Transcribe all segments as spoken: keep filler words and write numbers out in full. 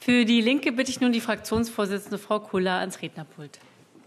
Für DIE LINKE bitte ich nun die Fraktionsvorsitzende Frau Kulla ans Rednerpult.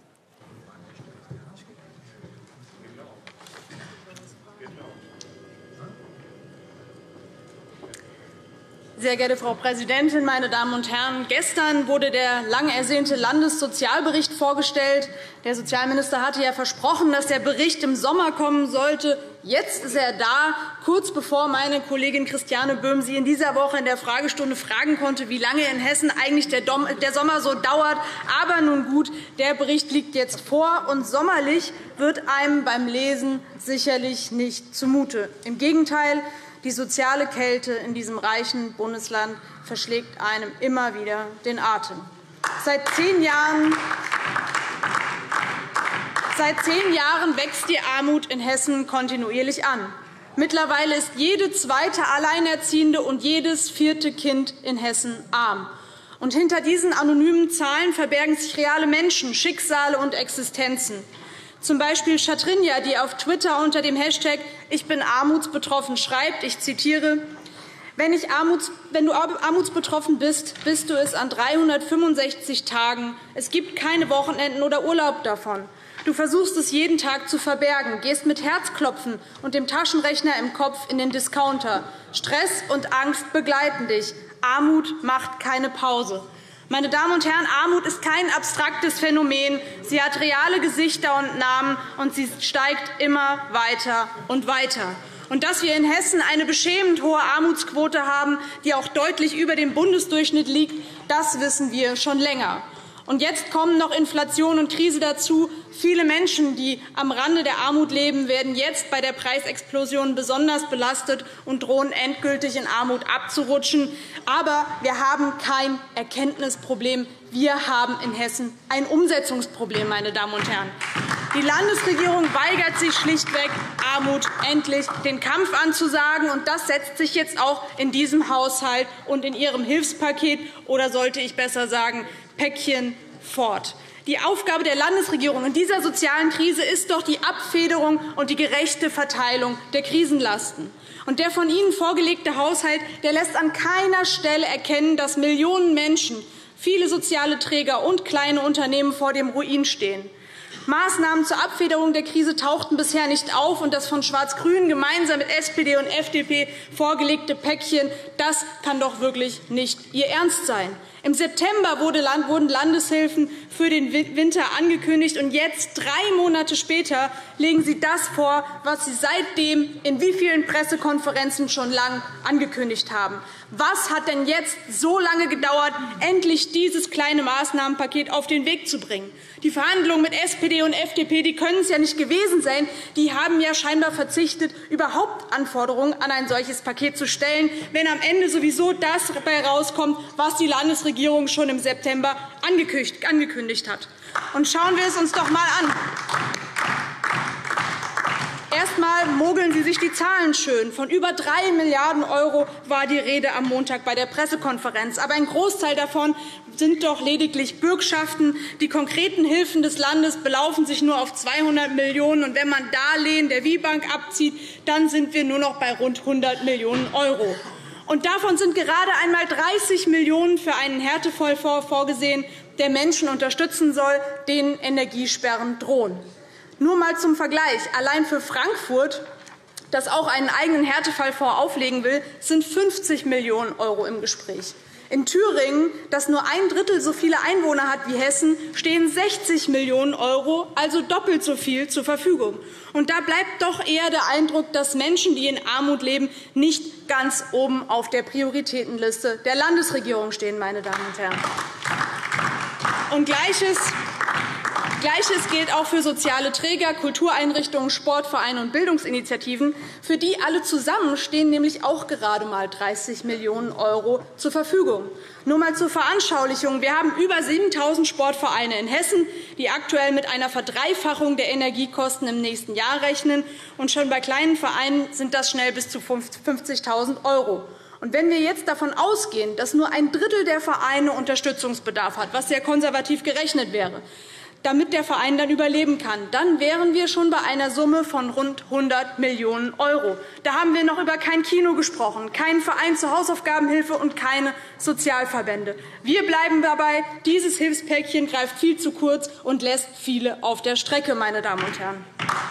Sehr geehrte Frau Präsidentin, meine Damen und Herren! Gestern wurde der lang ersehnte Landessozialbericht vorgestellt. Der Sozialminister hatte ja versprochen, dass der Bericht im Sommer kommen sollte. Jetzt ist er da, kurz bevor meine Kollegin Christiane Böhm Sie in dieser Woche in der Fragestunde fragen konnte, wie lange in Hessen eigentlich der Sommer so dauert. Aber nun gut, der Bericht liegt jetzt vor, und sommerlich wird einem beim Lesen sicherlich nicht zumute. Im Gegenteil, die soziale Kälte in diesem reichen Bundesland verschlägt einem immer wieder den Atem. Seit zehn Jahren Seit zehn Jahren wächst die Armut in Hessen kontinuierlich an. Mittlerweile ist jede zweite Alleinerziehende und jedes vierte Kind in Hessen arm. Und hinter diesen anonymen Zahlen verbergen sich reale Menschen, Schicksale und Existenzen. Zum Beispiel Chatrinja, die auf Twitter unter dem Hashtag Ich bin armutsbetroffen schreibt, ich zitiere, Wenn, ich Armuts, wenn du armutsbetroffen bist, bist du es an dreihundertfünfundsechzig Tagen. Es gibt keine Wochenenden oder Urlaub davon. Du versuchst es jeden Tag zu verbergen, gehst mit Herzklopfen und dem Taschenrechner im Kopf in den Discounter. Stress und Angst begleiten dich. Armut macht keine Pause. Meine Damen und Herren, Armut ist kein abstraktes Phänomen. Sie hat reale Gesichter und Namen, und sie steigt immer weiter und weiter. Und dass wir in Hessen eine beschämend hohe Armutsquote haben, die auch deutlich über dem Bundesdurchschnitt liegt, das wissen wir schon länger. Und jetzt kommen noch Inflation und Krise dazu. Viele Menschen, die am Rande der Armut leben, werden jetzt bei der Preisexplosion besonders belastet und drohen endgültig in Armut abzurutschen. Aber wir haben kein Erkenntnisproblem. Wir haben in Hessen ein Umsetzungsproblem, meine Damen und Herren. Die Landesregierung weigert sich schlichtweg, Armut endlich den Kampf anzusagen. Und das setzt sich jetzt auch in diesem Haushalt und in Ihrem Hilfspaket, oder sollte ich besser sagen, Päckchen fort. Die Aufgabe der Landesregierung in dieser sozialen Krise ist doch die Abfederung und die gerechte Verteilung der Krisenlasten. Und der von Ihnen vorgelegte Haushalt, der lässt an keiner Stelle erkennen, dass Millionen Menschen, viele soziale Träger und kleine Unternehmen vor dem Ruin stehen. Maßnahmen zur Abfederung der Krise tauchten bisher nicht auf, und das von Schwarz-Grün gemeinsam mit S P D und F D P vorgelegte Päckchen, das kann doch wirklich nicht Ihr Ernst sein. Im September wurden Landeshilfen für den Winter angekündigt, und jetzt, drei Monate später, legen Sie das vor, was Sie seitdem in wie vielen Pressekonferenzen schon lang angekündigt haben. Was hat denn jetzt so lange gedauert, endlich dieses kleine Maßnahmenpaket auf den Weg zu bringen? Die Verhandlungen mit S P D und F D P, die können es ja nicht gewesen sein. Die haben ja scheinbar verzichtet, überhaupt Anforderungen an ein solches Paket zu stellen, wenn am Ende sowieso das dabei herauskommt, was die Landesregierung schon im September angekündigt hat. Und schauen wir es uns doch einmal an. Erst einmal mogeln Sie sich die Zahlen schön. Von über drei Milliarden € war die Rede am Montag bei der Pressekonferenz. Aber ein Großteil davon sind doch lediglich Bürgschaften. Die konkreten Hilfen des Landes belaufen sich nur auf zweihundert Millionen €. Und wenn man Darlehen der WIBank abzieht, dann sind wir nur noch bei rund hundert Millionen €. Und davon sind gerade einmal dreißig Millionen € für einen Härtefallfonds vorgesehen, der Menschen unterstützen soll, denen Energiesperren drohen. Nur einmal zum Vergleich. Allein für Frankfurt, das auch einen eigenen Härtefallfonds auflegen will, sind fünfzig Millionen € im Gespräch. In Thüringen, das nur ein Drittel so viele Einwohner hat wie Hessen, stehen sechzig Millionen €, also doppelt so viel, zur Verfügung. Und da bleibt doch eher der Eindruck, dass Menschen, die in Armut leben, nicht ganz oben auf der Prioritätenliste der Landesregierung stehen, meine Damen und Herren. Und Gleiches Gleiches gilt auch für soziale Träger, Kultureinrichtungen, Sportvereine und Bildungsinitiativen. Für die alle zusammen stehen nämlich auch gerade einmal dreißig Millionen € zur Verfügung. Nur einmal zur Veranschaulichung. Wir haben über siebentausend Sportvereine in Hessen, die aktuell mit einer Verdreifachung der Energiekosten im nächsten Jahr rechnen. Und schon bei kleinen Vereinen sind das schnell bis zu fünfzigtausend €. Und wenn wir jetzt davon ausgehen, dass nur ein Drittel der Vereine Unterstützungsbedarf hat, was sehr konservativ gerechnet wäre, damit der Verein dann überleben kann. Dann wären wir schon bei einer Summe von rund hundert Millionen Euro. Da haben wir noch über kein Kino gesprochen, keinen Verein zur Hausaufgabenhilfe und keine Sozialverbände. Wir bleiben dabei, dieses Hilfspäckchen greift viel zu kurz und lässt viele auf der Strecke, meine Damen und Herren.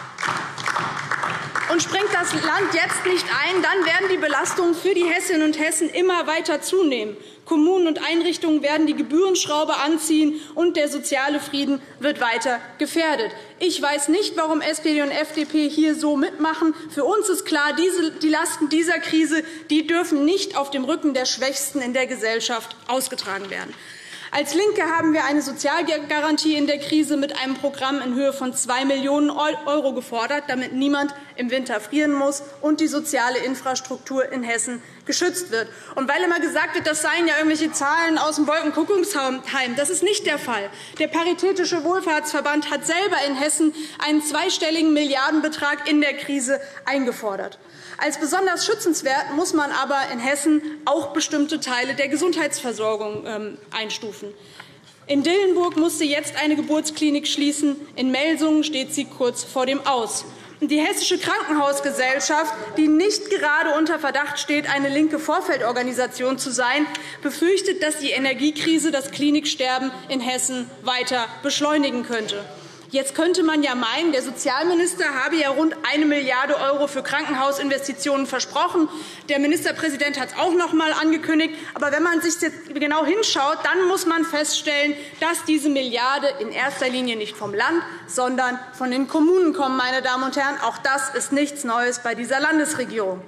Und springt das Land jetzt nicht ein, dann werden die Belastungen für die Hessinnen und Hessen immer weiter zunehmen. Kommunen und Einrichtungen werden die Gebührenschraube anziehen, und der soziale Frieden wird weiter gefährdet. Ich weiß nicht, warum S P D und F D P hier so mitmachen. Für uns ist klar, diese, die Lasten dieser Krise die dürfen nicht auf dem Rücken der Schwächsten in der Gesellschaft ausgetragen werden. Als LINKE haben wir eine Sozialgarantie in der Krise mit einem Programm in Höhe von zwei Millionen Euro gefordert, damit niemand im Winter frieren muss und die soziale Infrastruktur in Hessen geschützt wird. Und weil immer gesagt wird, das seien ja irgendwelche Zahlen aus dem Wolkenkuckucksheim, das ist nicht der Fall. Der Paritätische Wohlfahrtsverband hat selber in Hessen einen zweistelligen Milliardenbetrag in der Krise eingefordert. Als besonders schützenswert muss man aber in Hessen auch bestimmte Teile der Gesundheitsversorgung ähm, einstufen. In Dillenburg musste jetzt eine Geburtsklinik schließen. In Melsungen steht sie kurz vor dem Aus. Die Hessische Krankenhausgesellschaft, die nicht gerade unter Verdacht steht, eine linke Vorfeldorganisation zu sein, befürchtet, dass die Energiekrise das Kliniksterben in Hessen weiter beschleunigen könnte. Jetzt könnte man ja meinen, der Sozialminister habe ja rund eine Milliarde Euro für Krankenhausinvestitionen versprochen. Der Ministerpräsident hat es auch noch einmal angekündigt. Aber wenn man sich jetzt genau hinschaut, dann muss man feststellen, dass diese Milliarde in erster Linie nicht vom Land, sondern von den Kommunen kommen. Meine Damen und Herren, auch das ist nichts Neues bei dieser Landesregierung.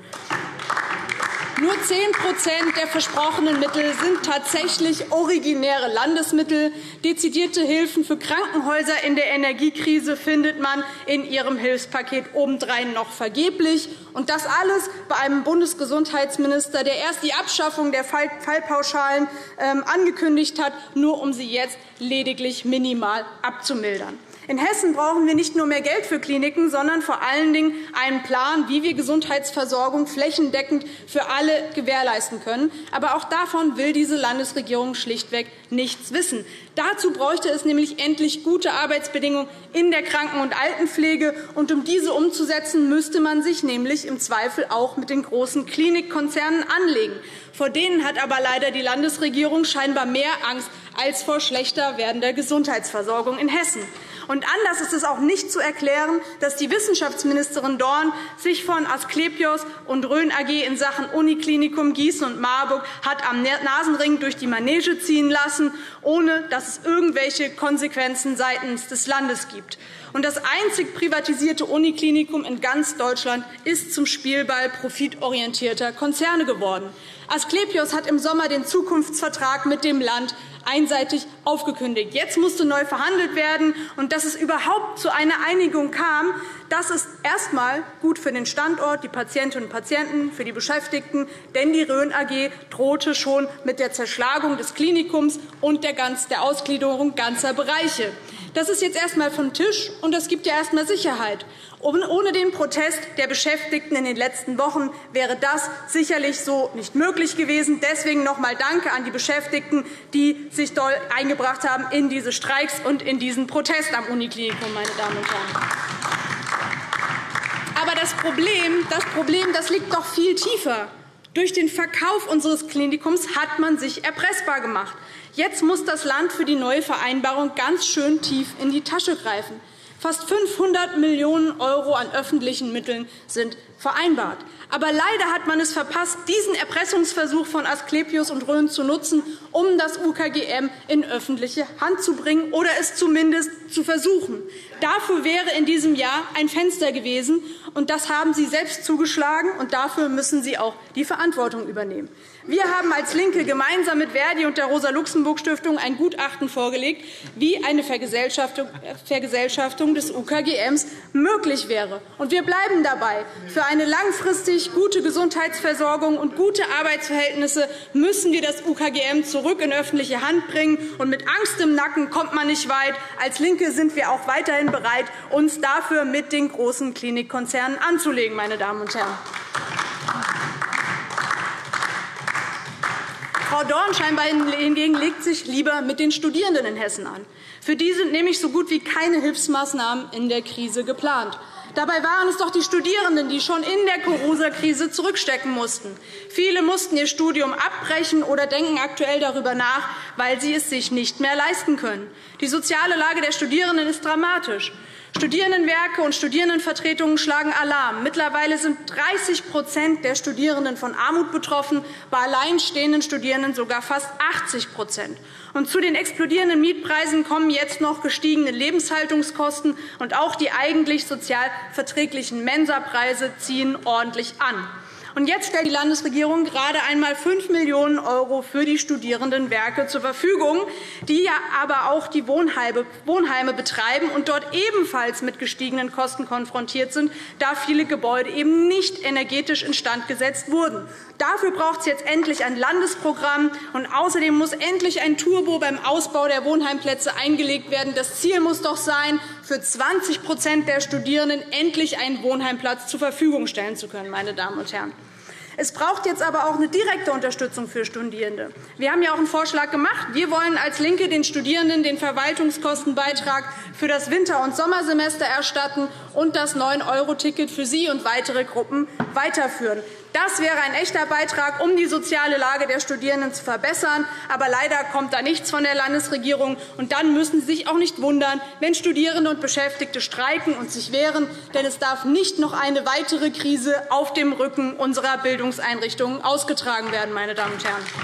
Nur zehn Prozent der versprochenen Mittel sind tatsächlich originäre Landesmittel. Dezidierte Hilfen für Krankenhäuser in der Energiekrise findet man in Ihrem Hilfspaket obendrein noch vergeblich. Und das alles bei einem Bundesgesundheitsminister, der erst die Abschaffung der Fallpauschalen ähm, angekündigt hat, nur um sie jetzt lediglich minimal abzumildern. In Hessen brauchen wir nicht nur mehr Geld für Kliniken, sondern vor allen Dingen einen Plan, wie wir Gesundheitsversorgung flächendeckend für alle gewährleisten können. Aber auch davon will diese Landesregierung schlichtweg nichts wissen. Dazu bräuchte es nämlich endlich gute Arbeitsbedingungen in der Kranken- und Altenpflege. Und um diese umzusetzen, müsste man sich nämlich im Zweifel auch mit den großen Klinikkonzernen anlegen. Vor denen hat aber leider die Landesregierung scheinbar mehr Angst als vor schlechter werdender Gesundheitsversorgung in Hessen. Und anders ist es auch nicht zu erklären, dass die Wissenschaftsministerin Dorn sich von Asklepios und Rhön A G in Sachen Uniklinikum Gießen und Marburg hat am Nasenring durch die Manege ziehen lassen, ohne dass es irgendwelche Konsequenzen seitens des Landes gibt. Und das einzig privatisierte Uniklinikum in ganz Deutschland ist zum Spielball profitorientierter Konzerne geworden. Asklepios hat im Sommer den Zukunftsvertrag mit dem Land einseitig aufgekündigt. Jetzt musste neu verhandelt werden. Und dass es überhaupt zu einer Einigung kam, das ist erst einmal gut für den Standort, die Patientinnen und Patienten, für die Beschäftigten. Denn die Rhön A G drohte schon mit der Zerschlagung des Klinikums und der Ausgliederung ganzer Bereiche. Das ist jetzt erst einmal vom Tisch, und das gibt ja erst einmal Sicherheit. Ohne den Protest der Beschäftigten in den letzten Wochen wäre das sicherlich so nicht möglich gewesen. Deswegen noch einmal Danke an die Beschäftigten, die sich doll eingebracht haben in diese Streiks und in diesen Protest am Uniklinikum, meine Damen und Herren. Aber das Problem, das Problem, das liegt doch viel tiefer. Durch den Verkauf unseres Klinikums hat man sich erpressbar gemacht. Jetzt muss das Land für die neue Vereinbarung ganz schön tief in die Tasche greifen. Fast fünfhundert Millionen Euro an öffentlichen Mitteln sind vereinbart. Aber leider hat man es verpasst, diesen Erpressungsversuch von Asklepios und Rhön zu nutzen, um das U K G M in öffentliche Hand zu bringen oder es zumindest zu versuchen. Dafür wäre in diesem Jahr ein Fenster gewesen, und das haben Sie selbst zugeschlagen, und dafür müssen Sie auch die Verantwortung übernehmen. Wir haben als LINKE gemeinsam mit Verdi und der Rosa-Luxemburg-Stiftung ein Gutachten vorgelegt, wie eine Vergesellschaftung des U K G Ms möglich wäre. Und wir bleiben dabei. Für eine langfristig gute Gesundheitsversorgung und gute Arbeitsverhältnisse müssen wir das U K G M zurück in öffentliche Hand bringen. Und mit Angst im Nacken kommt man nicht weit. Als LINKE sind wir auch weiterhin bereit, uns dafür mit den großen Klinikkonzernen anzulegen, meine Damen und Herren. Frau Dorn scheinbar hingegen legt sich lieber mit den Studierenden in Hessen an. Für die sind nämlich so gut wie keine Hilfsmaßnahmen in der Krise geplant. Dabei waren es doch die Studierenden, die schon in der Corona-Krise zurückstecken mussten. Viele mussten ihr Studium abbrechen oder denken aktuell darüber nach, weil sie es sich nicht mehr leisten können. Die soziale Lage der Studierenden ist dramatisch. Studierendenwerke und Studierendenvertretungen schlagen Alarm. Mittlerweile sind dreißig Prozent der Studierenden von Armut betroffen, bei alleinstehenden Studierenden sogar fast achtzig Prozent. Und zu den explodierenden Mietpreisen kommen jetzt noch gestiegene Lebenshaltungskosten, und auch die eigentlich sozial verträglichen Mensapreise ziehen ordentlich an. Und jetzt stellt die Landesregierung gerade einmal fünf Millionen € für die Studierendenwerke zur Verfügung, die ja aber auch die Wohnheime betreiben und dort ebenfalls mit gestiegenen Kosten konfrontiert sind, da viele Gebäude eben nicht energetisch instand gesetzt wurden. Dafür braucht es jetzt endlich ein Landesprogramm, und außerdem muss endlich ein Turbo beim Ausbau der Wohnheimplätze eingelegt werden. Das Ziel muss doch sein, für zwanzig Prozent der Studierenden endlich einen Wohnheimplatz zur Verfügung stellen zu können. Meine Damen und Herren. Es braucht jetzt aber auch eine direkte Unterstützung für Studierende. Wir haben ja auch einen Vorschlag gemacht. Wir wollen als LINKE den Studierenden den Verwaltungskostenbeitrag für das Winter- und Sommersemester erstatten und das neun Euro Ticket für Sie und weitere Gruppen weiterführen. Das wäre ein echter Beitrag, um die soziale Lage der Studierenden zu verbessern. Aber leider kommt da nichts von der Landesregierung. Und dann müssen Sie sich auch nicht wundern, wenn Studierende und Beschäftigte streiken und sich wehren. Denn es darf nicht noch eine weitere Krise auf dem Rücken unserer Bildungseinrichtungen ausgetragen werden, meine Damen und Herren.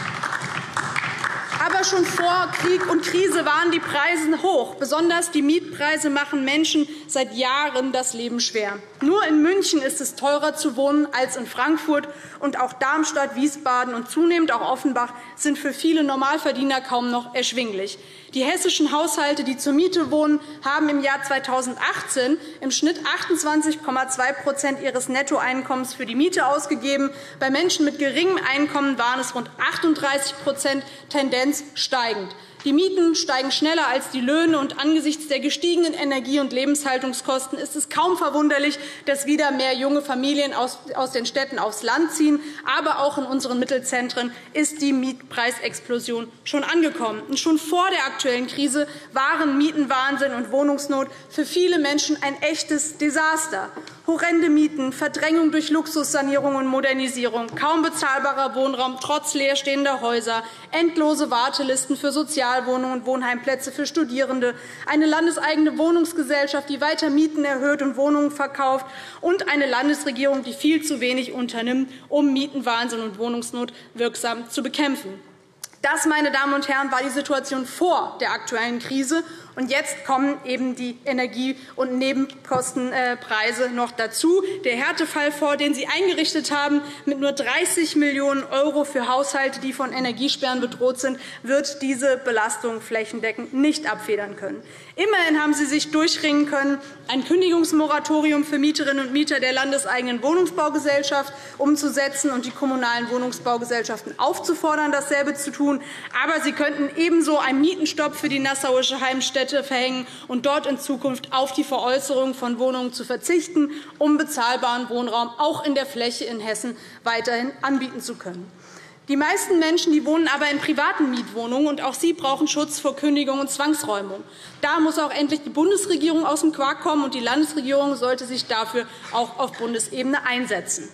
Aber schon vor Krieg und Krise waren die Preise hoch. Besonders die Mietpreise machen Menschen seit Jahren das Leben schwer. Nur in München ist es teurer zu wohnen als in Frankfurt. Und auch Darmstadt, Wiesbaden und zunehmend auch Offenbach sind für viele Normalverdiener kaum noch erschwinglich. Die hessischen Haushalte, die zur Miete wohnen, haben im Jahr zweitausendachtzehn im Schnitt achtundzwanzig Komma zwei Prozent ihres Nettoeinkommens für die Miete ausgegeben. Bei Menschen mit geringem Einkommen waren es rund achtunddreißig Prozent, Tendenz steigend. Die Mieten steigen schneller als die Löhne, und angesichts der gestiegenen Energie- und Lebenshaltungskosten ist es kaum verwunderlich, dass wieder mehr junge Familien aus den Städten aufs Land ziehen. Aber auch in unseren Mittelzentren ist die Mietpreisexplosion schon angekommen. Und schon vor der aktuellen Krise waren Mietenwahnsinn und Wohnungsnot für viele Menschen ein echtes Desaster. Horrende Mieten, Verdrängung durch Luxussanierung und Modernisierung, kaum bezahlbarer Wohnraum trotz leerstehender Häuser, endlose Wartelisten für Sozialwohnungen und Wohnheimplätze für Studierende, eine landeseigene Wohnungsgesellschaft, die weiter Mieten erhöht und Wohnungen verkauft, und eine Landesregierung, die viel zu wenig unternimmt, um Mietenwahnsinn und Wohnungsnot wirksam zu bekämpfen. Das, meine Damen und Herren, war die Situation vor der aktuellen Krise. Und jetzt kommen eben die Energie- und Nebenkostenpreise noch dazu. Der Härtefall, vor den Sie eingerichtet haben, mit nur dreißig Millionen € für Haushalte, die von Energiesperren bedroht sind, wird diese Belastung flächendeckend nicht abfedern können. Immerhin haben Sie sich durchringen können, ein Kündigungsmoratorium für Mieterinnen und Mieter der landeseigenen Wohnungsbaugesellschaft umzusetzen und die kommunalen Wohnungsbaugesellschaften aufzufordern, dasselbe zu tun. Aber Sie könnten ebenso einen Mietenstopp für die nassauische Heimstätte verhängen und dort in Zukunft auf die Veräußerung von Wohnungen zu verzichten, um bezahlbaren Wohnraum auch in der Fläche in Hessen weiterhin anbieten zu können. Die meisten Menschen die wohnen aber in privaten Mietwohnungen, und auch sie brauchen Schutz vor Kündigung und Zwangsräumung. Da muss auch endlich die Bundesregierung aus dem Quark kommen, und die Landesregierung sollte sich dafür auch auf Bundesebene einsetzen.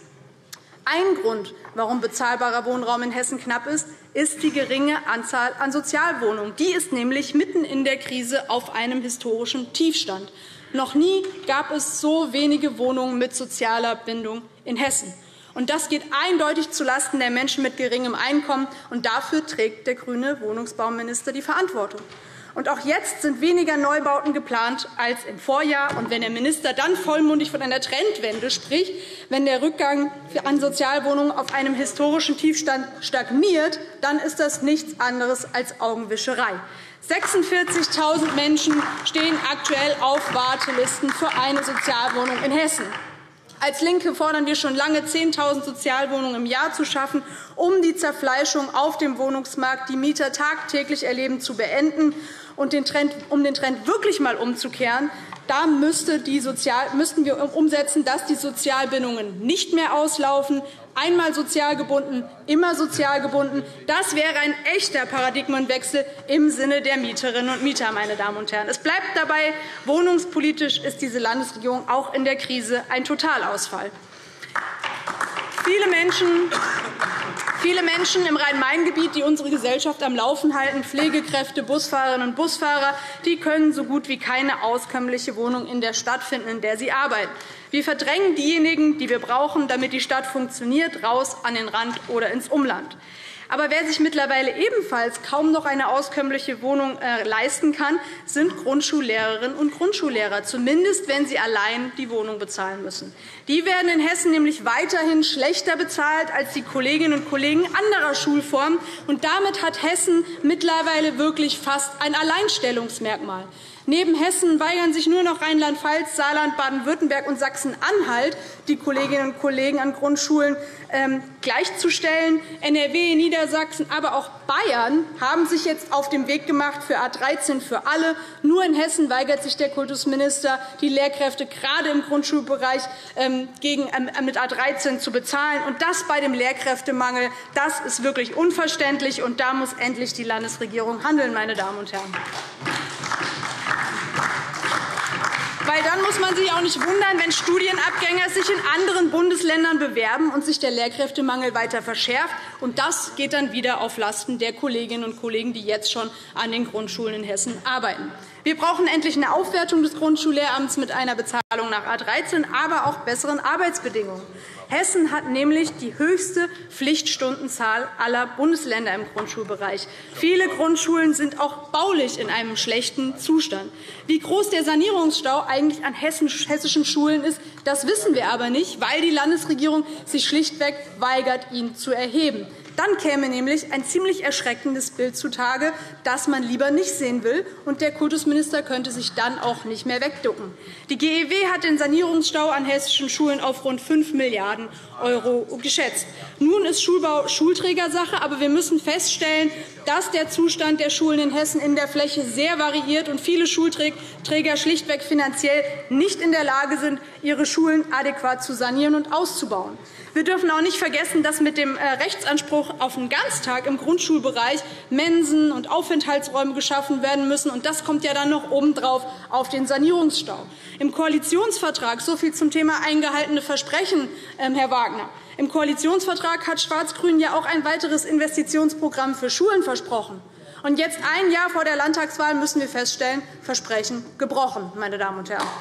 Ein Grund, warum bezahlbarer Wohnraum in Hessen knapp ist, ist die geringe Anzahl an Sozialwohnungen. Die ist nämlich mitten in der Krise auf einem historischen Tiefstand. Noch nie gab es so wenige Wohnungen mit sozialer Bindung in Hessen. Und das geht eindeutig zulasten der Menschen mit geringem Einkommen. Und dafür trägt der grüne Wohnungsbauminister die Verantwortung. Und auch jetzt sind weniger Neubauten geplant als im Vorjahr. Und wenn der Minister dann vollmundig von einer Trendwende spricht, wenn der Rückgang an Sozialwohnungen auf einem historischen Tiefstand stagniert, dann ist das nichts anderes als Augenwischerei. sechsundvierzigtausend Menschen stehen aktuell auf Wartelisten für eine Sozialwohnung in Hessen. Als LINKE fordern wir schon lange, zehntausend Sozialwohnungen im Jahr zu schaffen, um die Zerfleischung auf dem Wohnungsmarkt, die Mieter tagtäglich erleben, zu beenden. Und den Trend, um den Trend wirklich einmal umzukehren, da müsste die Sozial, müssten wir umsetzen, dass die Sozialbindungen nicht mehr auslaufen, Einmal sozial gebunden, immer sozial gebunden. Das wäre ein echter Paradigmenwechsel im Sinne der Mieterinnen und Mieter, meine Damen und Herren. Es bleibt dabei, wohnungspolitisch ist diese Landesregierung auch in der Krise ein Totalausfall. Viele Menschen, viele Menschen im Rhein-Main-Gebiet, die unsere Gesellschaft am Laufen halten, Pflegekräfte, Busfahrerinnen und Busfahrer, die können so gut wie keine auskömmliche Wohnung in der Stadt finden, in der sie arbeiten. Wir verdrängen diejenigen, die wir brauchen, damit die Stadt funktioniert, raus an den Rand oder ins Umland. Aber wer sich mittlerweile ebenfalls kaum noch eine auskömmliche Wohnung äh, leisten kann, sind Grundschullehrerinnen und Grundschullehrer, zumindest wenn sie allein die Wohnung bezahlen müssen. Die werden in Hessen nämlich weiterhin schlechter bezahlt als die Kolleginnen und Kollegen anderer Schulformen. Und damit hat Hessen mittlerweile wirklich fast ein Alleinstellungsmerkmal. Neben Hessen weigern sich nur noch Rheinland-Pfalz, Saarland, Baden-Württemberg und Sachsen-Anhalt, die Kolleginnen und Kollegen an Grundschulen ähm, gleichzustellen. N R W, Niedersachsen, aber auch Bayern haben sich jetzt auf den Weg gemacht für A dreizehn für alle. Nur in Hessen weigert sich der Kultusminister, die Lehrkräfte gerade im Grundschulbereich ähm, gegen, ähm, mit A dreizehn zu bezahlen. Und das bei dem Lehrkräftemangel. Das ist wirklich unverständlich. Und da muss endlich die Landesregierung handeln, meine Damen und Herren. Weil dann muss man sich auch nicht wundern, wenn Studienabgänger sich in anderen Bundesländern bewerben und sich der Lehrkräftemangel weiter verschärft. Und das geht dann wieder auf Lasten der Kolleginnen und Kollegen, die jetzt schon an den Grundschulen in Hessen arbeiten. Wir brauchen endlich eine Aufwertung des Grundschullehramts mit einer Bezahlung nach A dreizehn, aber auch besseren Arbeitsbedingungen. Hessen hat nämlich die höchste Pflichtstundenzahl aller Bundesländer im Grundschulbereich. Viele Grundschulen sind auch baulich in einem schlechten Zustand. Wie groß der Sanierungsstau eigentlich an hessischen Schulen ist, das wissen wir aber nicht, weil die Landesregierung sich schlichtweg weigert, ihn zu erheben. Dann käme nämlich ein ziemlich erschreckendes Bild zutage, das man lieber nicht sehen will, und der Kultusminister könnte sich dann auch nicht mehr wegducken. Die G E W hat den Sanierungsstau an hessischen Schulen auf rund fünf Milliarden Euro geschätzt. Nun ist Schulbau Schulträgersache, aber wir müssen feststellen, dass der Zustand der Schulen in Hessen in der Fläche sehr variiert und viele Schulträger schlichtweg finanziell nicht in der Lage sind, ihre Schulen adäquat zu sanieren und auszubauen. Wir dürfen auch nicht vergessen, dass mit dem Rechtsanspruch auf einen Ganztag im Grundschulbereich Mensen und Aufenthaltsräume geschaffen werden müssen. Und das kommt ja dann noch obendrauf auf den Sanierungsstau. Im Koalitionsvertrag, so viel zum Thema eingehaltene Versprechen, Herr Wagner. Im Koalitionsvertrag hat Schwarz-Grün ja auch ein weiteres Investitionsprogramm für Schulen versprochen. Und jetzt, ein Jahr vor der Landtagswahl, müssen wir feststellen, Versprechen gebrochen, meine Damen und Herren.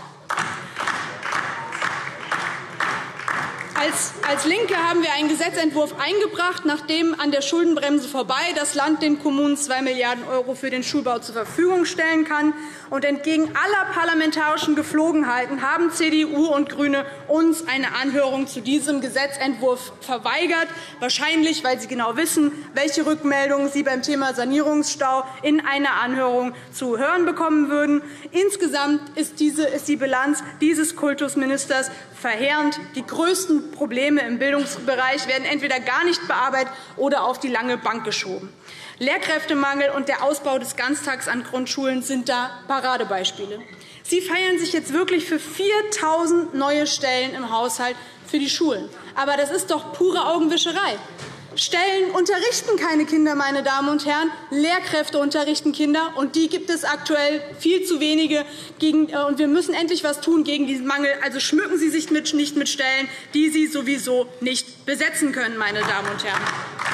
Als, als LINKE haben wir einen Gesetzentwurf eingebracht, nachdem an der Schuldenbremse vorbei das Land den Kommunen zwei Milliarden Euro für den Schulbau zur Verfügung stellen kann. Und entgegen aller parlamentarischen Geflogenheiten haben C D U und GRÜNE uns eine Anhörung zu diesem Gesetzentwurf verweigert, wahrscheinlich, weil sie genau wissen, welche Rückmeldungen sie beim Thema Sanierungsstau in einer Anhörung zu hören bekommen würden. Insgesamt ist, diese, ist die Bilanz dieses Kultusministers verheerend. Die größten Probleme im Bildungsbereich werden entweder gar nicht bearbeitet oder auf die lange Bank geschoben. Lehrkräftemangel und der Ausbau des Ganztags an Grundschulen sind da Paradebeispiele. Sie feiern sich jetzt wirklich für viertausend neue Stellen im Haushalt für die Schulen. Aber das ist doch pure Augenwischerei. Stellen unterrichten keine Kinder, meine Damen und Herren. Lehrkräfte unterrichten Kinder, und die gibt es aktuell viel zu wenige. Und wir müssen endlich etwas tun gegen diesen Mangel. Also schmücken Sie sich nicht mit Stellen, die Sie sowieso nicht besetzen können, meine Damen und Herren.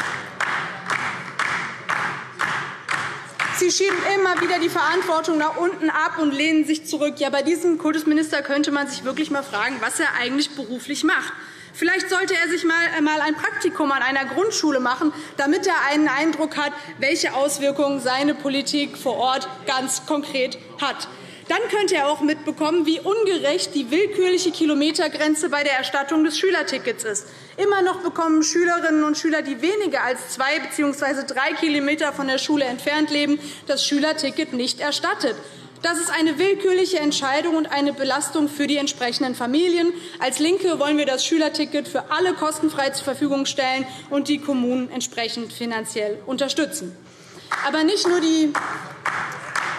Sie schieben immer wieder die Verantwortung nach unten ab und lehnen sich zurück. Ja, bei diesem Kultusminister könnte man sich wirklich einmal fragen, was er eigentlich beruflich macht. Vielleicht sollte er sich einmal ein Praktikum an einer Grundschule machen, damit er einen Eindruck hat, welche Auswirkungen seine Politik vor Ort ganz konkret hat. Dann könnte er auch mitbekommen, wie ungerecht die willkürliche Kilometergrenze bei der Erstattung des Schülertickets ist. Immer noch bekommen Schülerinnen und Schüler, die weniger als zwei bzw. drei Kilometer von der Schule entfernt leben, das Schülerticket nicht erstattet. Das ist eine willkürliche Entscheidung und eine Belastung für die entsprechenden Familien. Als LINKE wollen wir das Schülerticket für alle kostenfrei zur Verfügung stellen und die Kommunen entsprechend finanziell unterstützen. Aber nicht nur die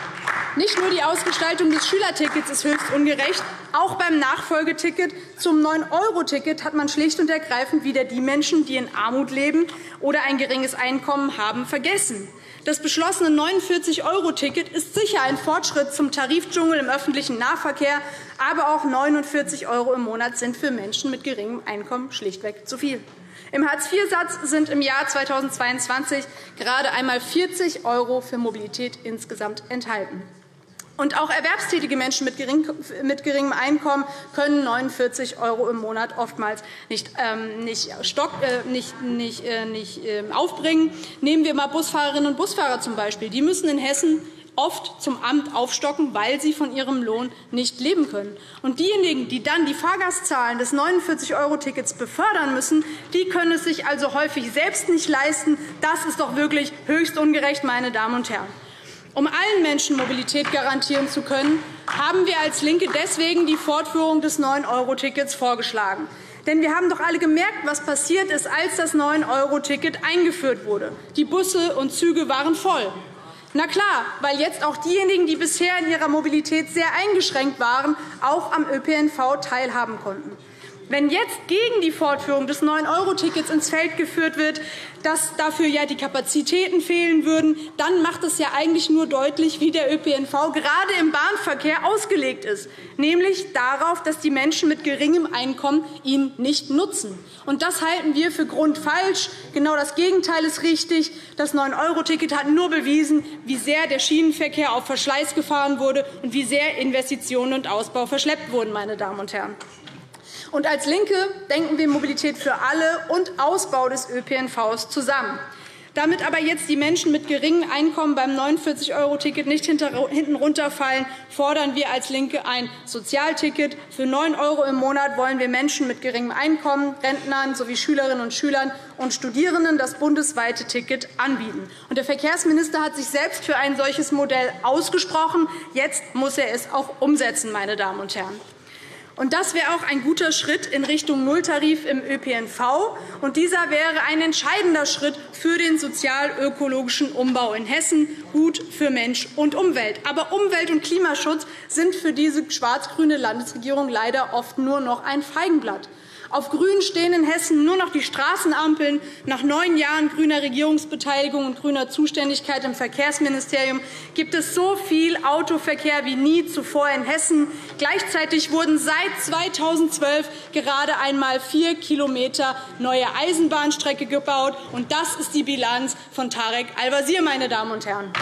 Nicht nur die Ausgestaltung des Schülertickets ist höchst ungerecht, auch beim Nachfolgeticket zum neun Euro Ticket hat man schlicht und ergreifend wieder die Menschen, die in Armut leben oder ein geringes Einkommen haben, vergessen. Das beschlossene neunundvierzig Euro Ticket ist sicher ein Fortschritt zum Tarifdschungel im öffentlichen Nahverkehr, aber auch neunundvierzig Euro im Monat sind für Menschen mit geringem Einkommen schlichtweg zu viel. Im Hartz vier Satz sind im Jahr zweitausendzweiundzwanzig gerade einmal vierzig Euro für Mobilität insgesamt enthalten. Und auch erwerbstätige Menschen mit, gering, mit geringem Einkommen können neunundvierzig Euro im Monat oftmals nicht, ähm, nicht, stock, äh, nicht, nicht, äh, nicht äh, aufbringen. Nehmen wir einmal Busfahrerinnen und Busfahrer zum Beispiel. Die müssen in Hessen oft zum Amt aufstocken, weil sie von ihrem Lohn nicht leben können. Und diejenigen, die dann die Fahrgastzahlen des neunundvierzig Euro Tickets befördern müssen, die können es sich also häufig selbst nicht leisten. Das ist doch wirklich höchst ungerecht, meine Damen und Herren. Um allen Menschen Mobilität garantieren zu können, haben wir als LINKE deswegen die Fortführung des neun Euro Tickets vorgeschlagen. Denn wir haben doch alle gemerkt, was passiert ist, als das neun Euro Ticket eingeführt wurde. Die Busse und Züge waren voll. Na klar, weil jetzt auch diejenigen, die bisher in ihrer Mobilität sehr eingeschränkt waren, auch am Ö P N V teilhaben konnten. Wenn jetzt gegen die Fortführung des neun Euro Tickets ins Feld geführt wird, dass dafür ja die Kapazitäten fehlen würden, dann macht es ja eigentlich nur deutlich, wie der Ö P N V gerade im Bahnverkehr ausgelegt ist, nämlich darauf, dass die Menschen mit geringem Einkommen ihn nicht nutzen. Und das halten wir für grundfalsch. Genau das Gegenteil ist richtig. Das neun Euro Ticket hat nur bewiesen, wie sehr der Schienenverkehr auf Verschleiß gefahren wurde und wie sehr Investitionen und Ausbau verschleppt wurden, meine Damen und Herren. Und als LINKE denken wir Mobilität für alle und Ausbau des Ö P N Vs zusammen. Damit aber jetzt die Menschen mit geringem Einkommen beim neunundvierzig Euro Ticket nicht hinten runterfallen, fordern wir als LINKE ein Sozialticket. Für neun Euro im Monat wollen wir Menschen mit geringem Einkommen, Rentnern sowie Schülerinnen und Schülern und Studierenden das bundesweite Ticket anbieten. Und der Verkehrsminister hat sich selbst für ein solches Modell ausgesprochen. Jetzt muss er es auch umsetzen, meine Damen und Herren. Und das wäre auch ein guter Schritt in Richtung Nulltarif im Ö P N V. Und dieser wäre ein entscheidender Schritt für den sozial-ökologischen Umbau in Hessen, gut für Mensch und Umwelt. Aber Umwelt- und Klimaschutz sind für diese schwarz-grüne Landesregierung leider oft nur noch ein Feigenblatt. Auf Grün stehen in Hessen nur noch die Straßenampeln. Nach neun Jahren grüner Regierungsbeteiligung und grüner Zuständigkeit im Verkehrsministerium gibt es so viel Autoverkehr wie nie zuvor in Hessen. Gleichzeitig wurden seit zweitausendzwölf gerade einmal vier Kilometer neue Eisenbahnstrecke gebaut. Und das ist die Bilanz von Tarek Al-Wazir, meine Damen und Herren.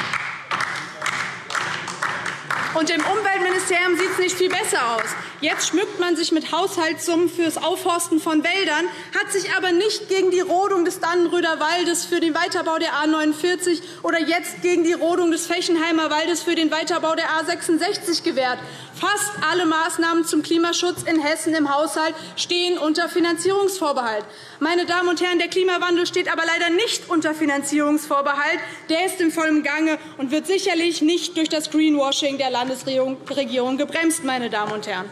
Und im Umweltministerium sieht es nicht viel besser aus. Jetzt schmückt man sich mit Haushaltssummen für das Aufforsten von Wäldern, hat sich aber nicht gegen die Rodung des Dannenröder Waldes für den Weiterbau der A neunundvierzig oder jetzt gegen die Rodung des Fechenheimer Waldes für den Weiterbau der A sechsundsechzig gewehrt. Fast alle Maßnahmen zum Klimaschutz in Hessen im Haushalt stehen unter Finanzierungsvorbehalt. Meine Damen und Herren, der Klimawandel steht aber leider nicht unter Finanzierungsvorbehalt. Der ist im vollen Gange und wird sicherlich nicht durch das Greenwashing der Landesregierung gebremst, meine Damen und Herren.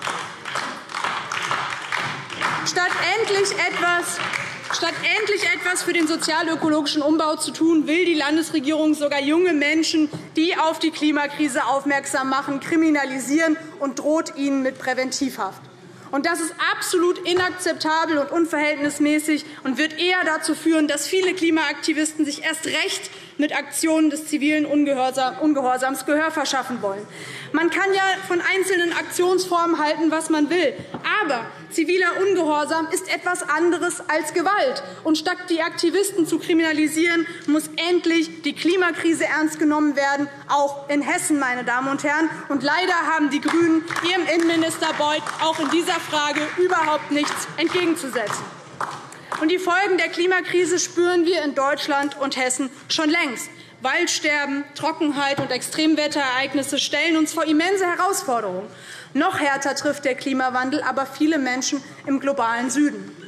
Statt endlich etwas Statt endlich etwas für den sozial-ökologischen Umbau zu tun, will die Landesregierung sogar junge Menschen, die auf die Klimakrise aufmerksam machen, kriminalisieren und droht ihnen mit Präventivhaft. Und das ist absolut inakzeptabel und unverhältnismäßig und wird eher dazu führen, dass viele Klimaaktivisten sich erst recht mit Aktionen des zivilen Ungehorsams Gehör verschaffen wollen. Man kann ja von einzelnen Aktionsformen halten, was man will. Aber ziviler Ungehorsam ist etwas anderes als Gewalt. Und statt die Aktivisten zu kriminalisieren, muss endlich die Klimakrise ernst genommen werden, auch in Hessen, meine Damen und Herren. Und leider haben die GRÜNEN ihrem Innenminister Beuth auch in dieser Frage überhaupt nichts entgegenzusetzen. Und die Folgen der Klimakrise spüren wir in Deutschland und Hessen schon längst. Waldsterben, Trockenheit und Extremwetterereignisse stellen uns vor immense Herausforderungen. Noch härter trifft der Klimawandel aber viele Menschen im globalen Süden.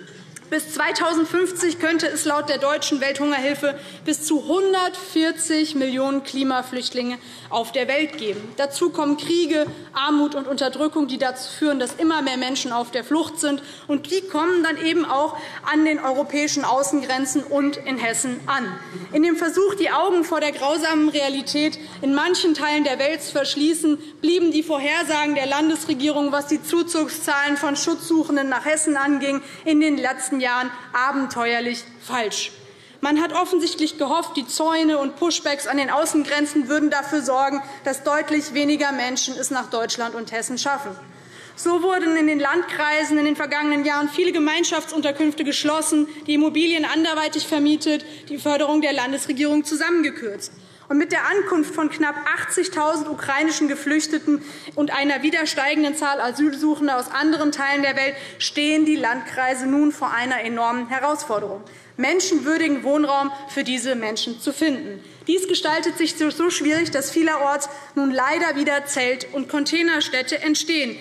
Bis zweitausendfünfzig könnte es laut der Deutschen Welthungerhilfe bis zu hundertvierzig Millionen Klimaflüchtlinge auf der Welt geben. Dazu kommen Kriege, Armut und Unterdrückung, die dazu führen, dass immer mehr Menschen auf der Flucht sind. Und die kommen dann eben auch an den europäischen Außengrenzen und in Hessen an. In dem Versuch, die Augen vor der grausamen Realität in manchen Teilen der Welt zu verschließen, blieben die Vorhersagen der Landesregierung, was die Zuzugszahlen von Schutzsuchenden nach Hessen anging, in den letzten Jahren abenteuerlich falsch. Man hat offensichtlich gehofft, die Zäune und Pushbacks an den Außengrenzen würden dafür sorgen, dass deutlich weniger Menschen es nach Deutschland und Hessen schaffen. So wurden in den Landkreisen in den vergangenen Jahren viele Gemeinschaftsunterkünfte geschlossen, die Immobilien anderweitig vermietet, die Förderung der Landesregierung zusammengekürzt. Und mit der Ankunft von knapp achtzigtausend ukrainischen Geflüchteten und einer wieder steigenden Zahl Asylsuchender aus anderen Teilen der Welt stehen die Landkreise nun vor einer enormen Herausforderung, menschenwürdigen Wohnraum für diese Menschen zu finden. Dies gestaltet sich so schwierig, dass vielerorts nun leider wieder Zelt- und Containerstädte entstehen.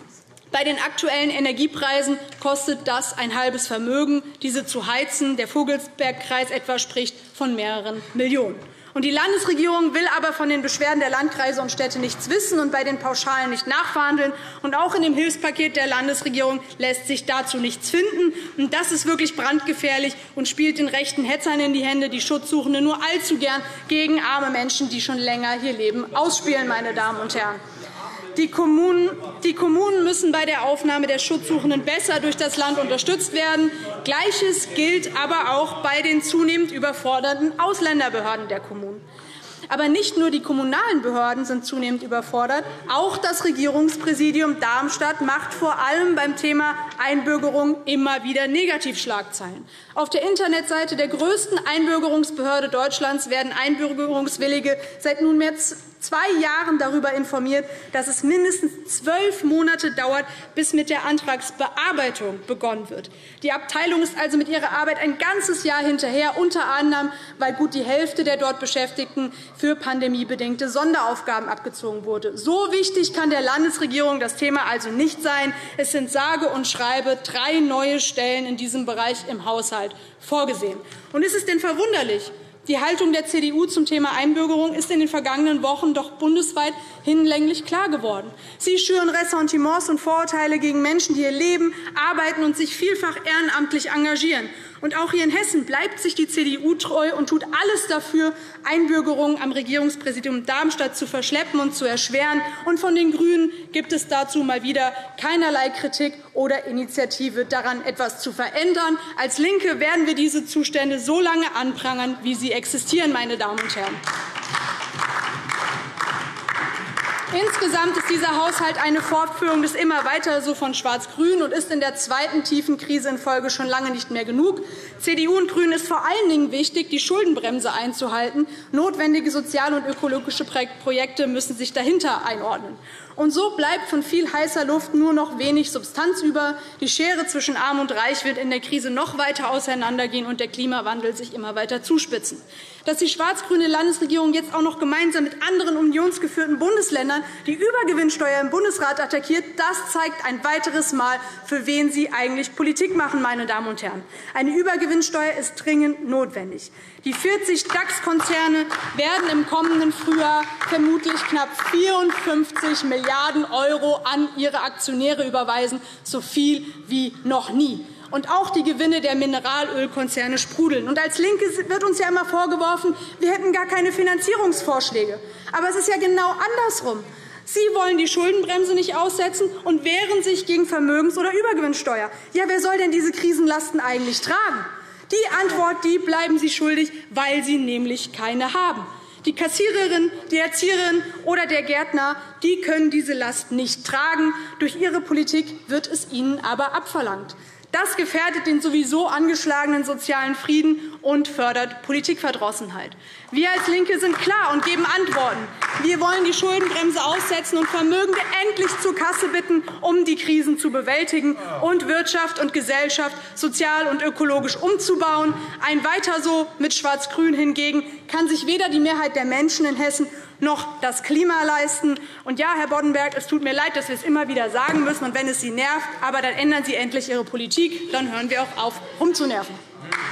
Bei den aktuellen Energiepreisen kostet das ein halbes Vermögen, diese zu heizen. Der Vogelsbergkreis etwa spricht von mehreren Millionen. Und die Landesregierung will aber von den Beschwerden der Landkreise und Städte nichts wissen und bei den Pauschalen nicht nachverhandeln. Und auch in dem Hilfspaket der Landesregierung lässt sich dazu nichts finden. Und das ist wirklich brandgefährlich und spielt den rechten Hetzern in die Hände, die Schutzsuchende nur allzu gern gegen arme Menschen, die schon länger hier leben, ausspielen, meine Damen und Herren. Die Kommunen, die Kommunen müssen bei der Aufnahme der Schutzsuchenden besser durch das Land unterstützt werden. Gleiches gilt aber auch bei den zunehmend überforderten Ausländerbehörden der Kommunen. Aber nicht nur die kommunalen Behörden sind zunehmend überfordert. Auch das Regierungspräsidium Darmstadt macht vor allem beim Thema Einbürgerung immer wieder Negativschlagzeilen. Auf der Internetseite der größten Einbürgerungsbehörde Deutschlands werden Einbürgerungswillige seit nunmehr zwei Jahren darüber informiert, dass es mindestens zwölf Monate dauert, bis mit der Antragsbearbeitung begonnen wird. Die Abteilung ist also mit ihrer Arbeit ein ganzes Jahr hinterher, unter anderem, weil gut die Hälfte der dort Beschäftigten für pandemiebedingte Sonderaufgaben abgezogen wurde. So wichtig kann der Landesregierung das Thema also nicht sein. Es sind sage und schreibe drei neue Stellen in diesem Bereich im Haushalt vorgesehen. Und ist es denn verwunderlich? Die Haltung der C D U zum Thema Einbürgerung ist in den vergangenen Wochen doch bundesweit hinlänglich klar geworden. Sie schüren Ressentiments und Vorurteile gegen Menschen, die hier leben, arbeiten und sich vielfach ehrenamtlich engagieren. Und auch hier in Hessen bleibt sich die C D U treu und tut alles dafür, Einbürgerungen am Regierungspräsidium Darmstadt zu verschleppen und zu erschweren. Und von den GRÜNEN gibt es dazu mal wieder keinerlei Kritik oder Initiative, daran etwas zu verändern. Als LINKE werden wir diese Zustände so lange anprangern, wie sie existieren, meine Damen und Herren. Insgesamt ist dieser Haushalt eine Fortführung des immer weiter so von Schwarz-Grün und ist in der zweiten tiefen Krise in Folge schon lange nicht mehr genug. C D U und GRÜNEN ist vor allen Dingen wichtig, die Schuldenbremse einzuhalten. Notwendige soziale und ökologische Projekte müssen sich dahinter einordnen. Und so bleibt von viel heißer Luft nur noch wenig Substanz über. Die Schere zwischen Arm und Reich wird in der Krise noch weiter auseinandergehen und der Klimawandel sich immer weiter zuspitzen. Dass die schwarz-grüne Landesregierung jetzt auch noch gemeinsam mit anderen unionsgeführten Bundesländern die Übergewinnsteuer im Bundesrat attackiert, das zeigt ein weiteres Mal, für wen Sie eigentlich Politik machen, meine Damen und Herren. Eine Übergewinnsteuer ist dringend notwendig. Die vierzig DAX-Konzerne werden im kommenden Frühjahr vermutlich knapp vierundfünfzig Milliarden Euro an ihre Aktionäre überweisen, so viel wie noch nie. Und auch die Gewinne der Mineralölkonzerne sprudeln. Und als LINKE wird uns ja immer vorgeworfen, wir hätten gar keine Finanzierungsvorschläge. Aber es ist ja genau andersrum. Sie wollen die Schuldenbremse nicht aussetzen und wehren sich gegen Vermögens- oder Übergewinnsteuer. Ja, wer soll denn diese Krisenlasten eigentlich tragen? Die Antwort, die bleiben Sie schuldig, weil Sie nämlich keine haben. Die Kassiererin, die Erzieherin oder der Gärtner, die können diese Last nicht tragen. Durch ihre Politik wird es ihnen aber abverlangt. Das gefährdet den sowieso angeschlagenen sozialen Frieden und fördert Politikverdrossenheit. Wir als LINKE sind klar und geben Antworten. Wir wollen die Schuldenbremse aussetzen und Vermögende endlich zur Kasse bitten, um die Krisen zu bewältigen und Wirtschaft und Gesellschaft sozial und ökologisch umzubauen. Ein Weiter so mit Schwarz-Grün hingegen kann sich weder die Mehrheit der Menschen in Hessen noch das Klima leisten. Und ja, Herr Boddenberg, es tut mir leid, dass wir es immer wieder sagen müssen, und wenn es Sie nervt, aber dann ändern Sie endlich Ihre Politik, dann hören wir auch auf, rumzunerven.